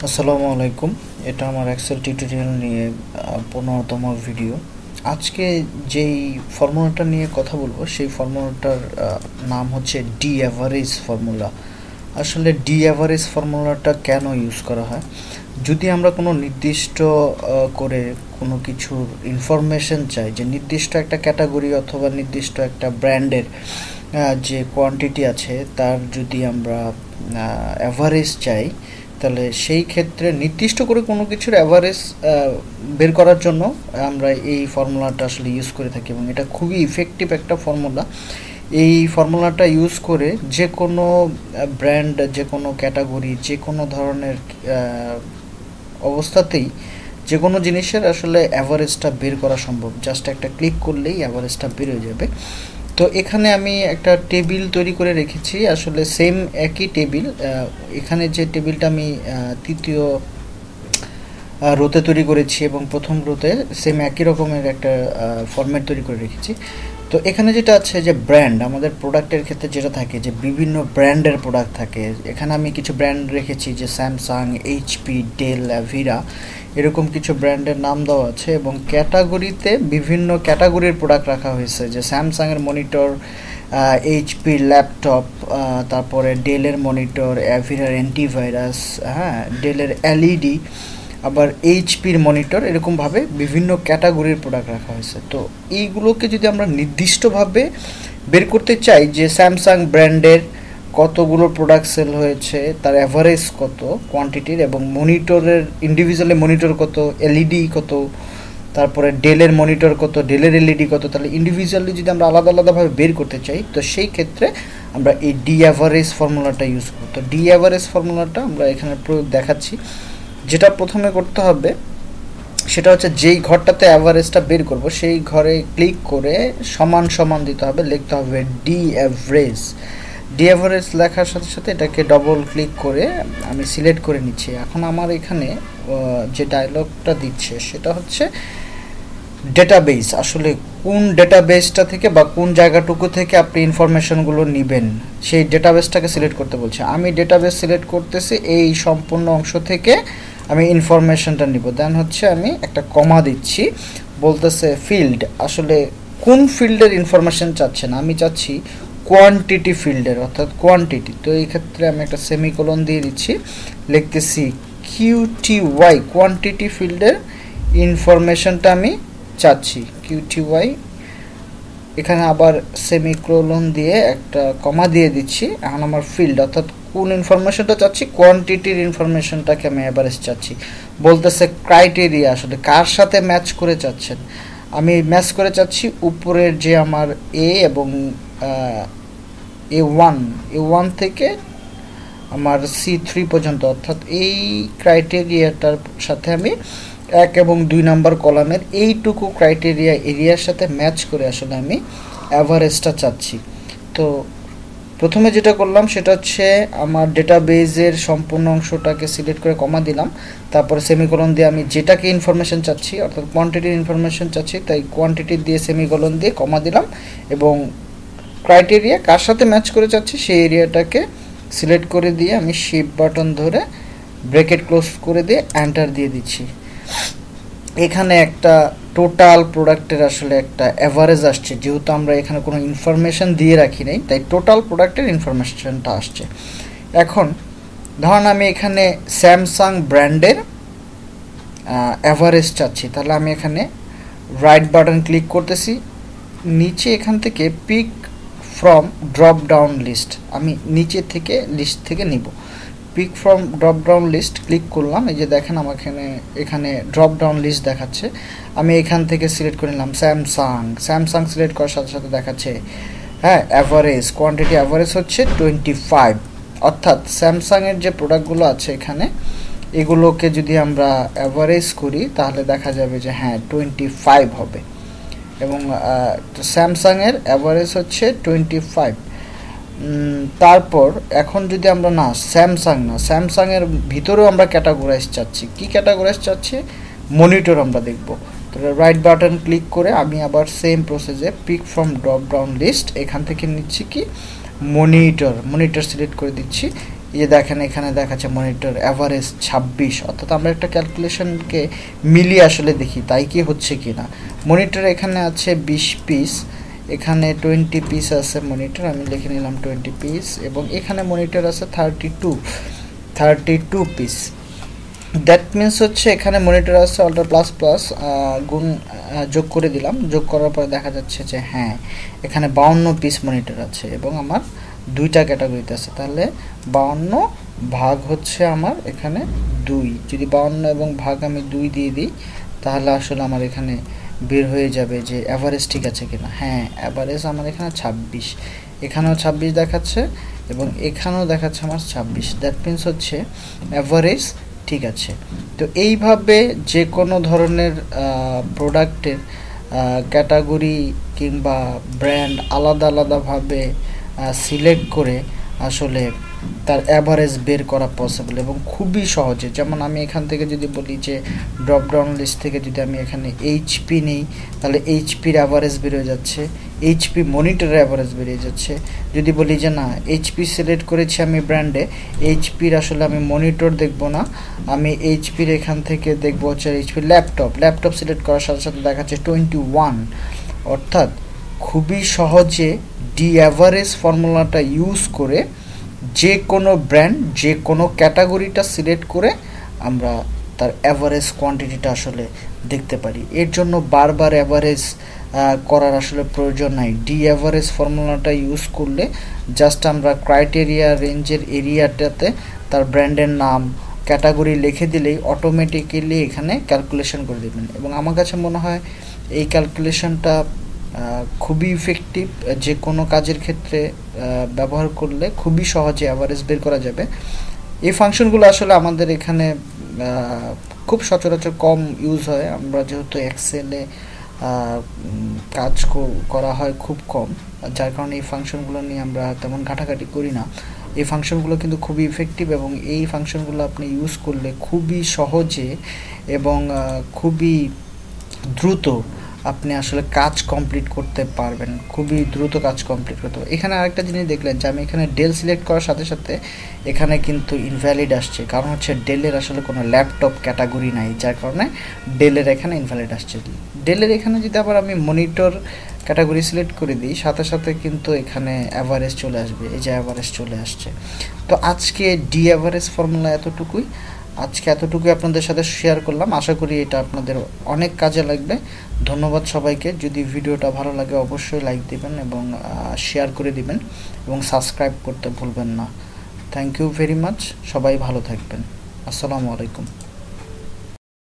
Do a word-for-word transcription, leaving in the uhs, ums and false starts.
আসসালামু আলাইকুম। এটা আমার এক্সেল টিউটোরিয়াল নিয়ে পনেরোতম ভিডিও। আজকে যেই ফর্মুলাটা নিয়ে কথা বলবো সেই ফর্মুলাটার নাম হচ্ছে ডি অ্যাভারেজ ফর্মুলা। আসলে ডি অ্যাভারেজ ফর্মুলাটা কেন ইউজ করা হয়? যদি আমরা কোনো নির্দিষ্ট করে কোনো কিছুর ইনফরমেশন চাই, যে নির্দিষ্ট একটা ক্যাটাগরি অথবা নির্দিষ্ট একটা ব্র্যান্ডের যে কোয়ান্টিটি আছে তার যদি আমরা অ্যাভারেজ চাই, তাহলে সেই ক্ষেত্রে নির্দিষ্ট করে কোনো কিছুর অ্যাভারেজ বের করার জন্য আমরা এই ফর্মুলাটা আসলে ইউজ করে থাকি এবং এটা খুবই ইফেক্টিভ একটা ফর্মুলা। এই ফর্মুলাটা ইউজ করে যে কোনো ব্র্যান্ড, যে কোনো ক্যাটাগরি, যে কোনো ধরনের অবস্থাতেই যে কোনো জিনিসের আসলে অ্যাভারেজটা বের করা সম্ভব। জাস্ট একটা ক্লিক করলেই অ্যাভারেজটা বের হয়ে যাবে। তো এখানে আমি একটা টেবিল তৈরি করে রেখেছি, আসলে সেম একই টেবিল। এখানে যে টেবিলটা আমি তৃতীয় রোতে তৈরি করেছি এবং প্রথম রোতে সেম একই রকমের একটা ফরম্যাট তৈরি করে রেখেছি। তো এখানে যেটা আছে যে ব্র্যান্ড, আমাদের প্রোডাক্টের ক্ষেত্রে যেটা থাকে যে বিভিন্ন ব্র্যান্ডের প্রোডাক্ট থাকে। এখানে আমি কিছু ব্র্যান্ড রেখেছি, যে স্যামসাং, এইচপি, ডেল, ভিরা, এরকম কিছু ব্র্যান্ডের নাম দেওয়া আছে এবং ক্যাটাগরিতে বিভিন্ন ক্যাটাগরির প্রোডাক্ট রাখা হয়েছে, যে স্যামসাংয়ের মনিটর, এইচপির ল্যাপটপ, তারপরে ডেলের মনিটর, অ্যাভিরার অ্যান্টিভাইরাস, হ্যাঁ, ডেলের এলইডি, আবার এইচপির মনিটর, এরকমভাবে বিভিন্ন ক্যাটাগরির প্রোডাক্ট রাখা হয়েছে। তো এইগুলোকে যদি আমরা নির্দিষ্টভাবে বের করতে চাই যে স্যামসাং ব্র্যান্ডের কতগুলো প্রোডাক্ট সেল হয়েছে, তার অ্যাভারেজ কত কোয়ান্টিটির, এবং মনিটরের ইন্ডিভিজুয়ালি মনিটর কত, এলইডি কত, তারপরে ডেলের মনিটর কত, ডেলের এলইডি কত, তাহলে ইন্ডিভিজুয়ালি যদি আমরা আলাদা আলাদাভাবে বের করতে চাই, তো সেই ক্ষেত্রে আমরা এই ডি অ্যাভারেজ ফর্মুলাটা ইউজ করব। তো ডি অ্যাভারেজ ফর্মুলাটা আমরা এখানে প্রয়োগ দেখাচ্ছি। যেটা প্রথমে করতে হবে সেটা হচ্ছে যেই ঘরটাতে অ্যাভারেজটা বের করব সেই ঘরে ক্লিক করে সমান সমান দিতে হবে, লিখতে হবে ডি অ্যাভারেজ। ডি অ্যাভারেজ লেখার সাথে সাথে এটাকে ডবল ক্লিক করে আমি সিলেক্ট করে নিচ্ছি। এখন আমার এখানে যে ডায়লগটা দিচ্ছে সেটা হচ্ছে ডেটাবেস। আসলে কোন ডেটাবেসটা থেকে বা কোন জায়গাটুকু থেকে আপনি ইনফরমেশনগুলো নেবেন সেই ডেটাবেসটাকে সিলেক্ট করতে বলছে। আমি ডেটাবেস সিলেক্ট করতেছি, এই সম্পূর্ণ অংশ থেকে আমি ইনফরমেশনটা নিব। দেন হচ্ছে আমি একটা কমা দিচ্ছি, বলতেছে ফিল্ড। আসলে কোন ফিল্ডের ইনফরমেশন চাচ্ছেন? আমি চাচ্ছি কোয়ান্টিটি ফিল্ডের, অর্থাৎ কোয়ান্টিটি। তো এই ক্ষেত্রে আমি একটা সেমিকোলন দিয়ে দিচ্ছি, লিখতেছি কিউটিওয়াই, কোয়ান্টিটি ফিল্ডের ইনফরমেশনটা আমি চাচ্ছি, কিউটিওয়াই। এখানে আবার সেমিকোলন দিয়ে একটা কমা দিয়ে দিচ্ছি। এখন আমার ফিল্ড, অর্থাৎ কোন ইনফরমেশনটা চাচ্ছি, কোয়ান্টিটির ইনফরমেশনটাকে আমি এভারেজ চাচ্ছি। বলতেছে ক্রাইটেরিয়া, আসলে কার সাথে ম্যাচ করে চাচ্ছেন? আমি ম্যাচ করে চাচ্ছি উপরের যে আমার এ এবং এ ওয়ান, এ ওয়ান থেকে আমার সি থ্রি পর্যন্ত, অর্থাৎ এই ক্রাইটেরিয়াটার সাথে আমি এক এবং দুই নাম্বার কলামের এইটুকু ক্রাইটেরিয়া এরিয়ার সাথে ম্যাচ করে আসলে আমি অ্যাভারেজটা চাচ্ছি। তো প্রথমে যেটা করলাম সেটা হচ্ছে আমার ডেটাবেজের সম্পূর্ণ অংশটাকে সিলেক্ট করে কমা দিলাম, তারপরে সেমিকোলন দিয়ে আমি যেটাকে ইনফরমেশন চাচ্ছি, অর্থাৎ কোয়ান্টিটির ইনফরমেশন চাচ্ছি, তাই কোয়ান্টিটি দিয়ে সেমিকোলন দিয়ে কমা দিলাম এবং ক্রাইটেরিয়া কার সাথে ম্যাচ করে চাচ্ছি সেই এরিয়াটাকে সিলেক্ট করে দিয়ে আমি শিফট বাটন ধরে ব্র্যাকেট ক্লোজ করে দিয়ে এন্টার দিয়ে দিচ্ছি। এখানে একটা টোটাল প্রোডাক্টের আসলে একটা অ্যাভারেজ আসছে, যেহেতু আমরা এখানে কোনো ইনফরমেশন দিয়ে রাখি নাই, তাই টোটাল প্রোডাক্টের ইনফরমেশনটা আসছে। এখন ধরুন আমি এখানে স্যামসাং ব্র্যান্ডের অ্যাভারেজ চাচ্ছি, তাহলে আমি এখানে রাইট বাটন ক্লিক করতেছি, নিচে এখান থেকে pick from drop down list, আমি নিচে থেকে লিস্ট থেকে নিব। Pick from drop down list click করলাম, এই যে দেখেন আমার এখানে এখানে ড্রপ ডাউন লিস্ট দেখাচ্ছে। আমি এখান থেকে সিলেক্ট করে নিলাম স্যামসাং। স্যামসাং সিলেক্ট করার সাথে সাথে দেখাচ্ছে হ্যাঁ অ্যাভারেজ কোয়ান্টিটি অ্যাভারেজ হচ্ছে টোয়েন্টি ফাইভ, অর্থাৎ স্যামসাংয়ের যে প্রোডাক্টগুলো আছে এখানে এগুলোকে যদি আমরা অ্যাভারেজ করি তাহলে দেখা যাবে যে হ্যাঁ টোয়েন্টি ফাইভ হবে এবং স্যামসাংয়ের অ্যাভারেজ হচ্ছে টোয়েন্টি ফাইভ। তারপর এখন যদি আমরা না স্যামসাং না স্যামসাংয়ের ভিতরেও আমরা ক্যাটাগরাইজ চাচ্ছি, কি ক্যাটাগরাইজ চাচ্ছি, মনিটর আমরা দেখব। তো রাইট বাটন ক্লিক করে আমি আবার সেম প্রসেসে pick from drop down list এখান থেকে নিচ্ছি কি মনিটর, মনিটর সিলেক্ট করে দিচ্ছি এই যে দেখেন এখানে দেখাচ্ছে মনিটর অ্যাভারেজ ছাব্বিশ, অর্থাৎ আমরা একটা ক্যালকুলেশনকে মিলিয়ে আসলে দেখি তাই কি হচ্ছে কি না। মনিটর এখানে আছে বিশ পিস, এখানে টোয়েন্টি পিস আছে মনিটর, আমি লিখে নিলাম টোয়েন্টি পিস, এবং এখানে মনিটর আছে thirty two thirty two piece. That means হচ্ছে এখানে মনিটর আছে অল্ট্রা প্লাস প্লাস গুণ যোগ করে দিলাম, যোগ করার পরে দেখা যাচ্ছে যে হ্যাঁ এখানে বাউন্ন পিস মনিটর আছে এবং আমার দুইটা ক্যাটাগরিতে আছে, তাহলে বাউন্ন ভাগ হচ্ছে আমার এখানে দুই, যদি বাউন্ন এবং ভাগ আমি দুই দিয়ে দিই তাহলে আসলে আমার এখানে বের হয়ে যাবে যে অ্যাভারেজ ঠিক আছে কিনা। হ্যাঁ অ্যাভারেজ আমার এখানে ছাব্বিশ, এখানেও ছাব্বিশ দেখাচ্ছে এবং এখানেও দেখাচ্ছে আমার ছাব্বিশ। দ্যাট মিনস হচ্ছে অ্যাভারেজ ঠিক আছে। তো এইভাবে যে কোনো ধরনের প্রোডাক্টের ক্যাটাগরি কিংবা ব্র্যান্ড আলাদা আলাদাভাবে সিলেক্ট করে আসলে তার অ্যাভারেজ বের করা পসিবল এবং খুবই সহজে। যেমন আমি এখান থেকে যদি বলি যে ড্রপ ডাউন লিস্ট থেকে যদি আমি এখানে এইচপি নিই তাহলে এইচপির অ্যাভারেজ বেরিয়ে যাচ্ছে, এইচপি মনিটরের অ্যাভারেজ বেরিয়ে যাচ্ছে। যদি বলি যে না এইচপি সিলেক্ট করেছি আমি ব্র্যান্ডে, এইচপির আসলে আমি মনিটর দেখব না, আমি এইচপির এখান থেকে দেখবো হচ্ছে এইচপির ল্যাপটপ, ল্যাপটপ সিলেক্ট করার সাথে সাথে দেখাচ্ছে টোয়েন্টি ওয়ান। অর্থাৎ খুবই সহজে ডি অ্যাভারেজ ফর্মুলাটা ইউজ করে যে কোনো ব্র্যান্ড যে কোনো ক্যাটাগরিটা সিলেক্ট করে আমরা তার অ্যাভারেজ কোয়ান্টিটিটা আসলে দেখতে পারি। এর জন্য বারবার অ্যাভারেজ করার আসলে প্রয়োজন নাই। ডি অ্যাভারেজ ফর্মুলাটা ইউজ করলে জাস্ট আমরা ক্রাইটেরিয়া রেঞ্জের এরিয়াটাতে তার ব্র্যান্ডের নাম ক্যাটাগরি লিখে দিলেই অটোমেটিক্যালি এখানে ক্যালকুলেশন করে দেবেন। এবং আমার কাছে মনে হয় এই ক্যালকুলেশনটা খুবই ইফেক্টিভ, যে কোনো কাজের ক্ষেত্রে ব্যবহার করলে খুবই সহজে অ্যাভারেজ বের করা যাবে। এই ফাংশনগুলো আসলে আমাদের এখানে খুব সচরাচর কম ইউজ হয়, আমরা যেহেতু এক্সেলে কাজ করা হয় খুব কম, যার কারণে এই ফাংশনগুলো নিয়ে আমরা তেমন ঘাটাঘাটি করি না। এই ফাংশনগুলো কিন্তু খুবই ইফেক্টিভ এবং এই ফাংশনগুলো আপনি ইউজ করলে খুবই সহজে এবং খুবই দ্রুত আপনি আসলে কাজ কমপ্লিট করতে পারবেন, খুবই দ্রুত কাজ কমপ্লিট করতে পারবেন। এখানে আরেকটা জিনিস দেখলেন যে আমি এখানে ডেল সিলেক্ট করার সাথে সাথে এখানে কিন্তু ইনভ্যালিড আসছে, কারণ হচ্ছে ডেলের আসলে কোনো ল্যাপটপ ক্যাটাগরি নাই, যার কারণে ডেলের এখানে ইনভ্যালিড আসছে। ডেলের এখানে যদি আবার আমি মনিটর ক্যাটাগরি সিলেক্ট করে দিই সাথে সাথে কিন্তু এখানে অ্যাভারেজ চলে আসবে, এই যে অ্যাভারেজ চলে আসছে। তো আজকে ডি অ্যাভারেজ ফর্মুলা এতটুকুই, আজকে এতটুকুই আপনাদের সাথে শেয়ার করলাম। আশা করি এটা আপনাদের অনেক কাজে লাগবে। ধন্যবাদ সবাইকে। যদি ভিডিওটা ভালো লাগে অবশ্যই লাইক দিবেন এবং শেয়ার করে দিবেন এবং সাবস্ক্রাইব করতে ভুলবেন না। থ্যাংক ইউ ভেরি মাচ, সবাই ভালো থাকবেন। আসসালামু আলাইকুম।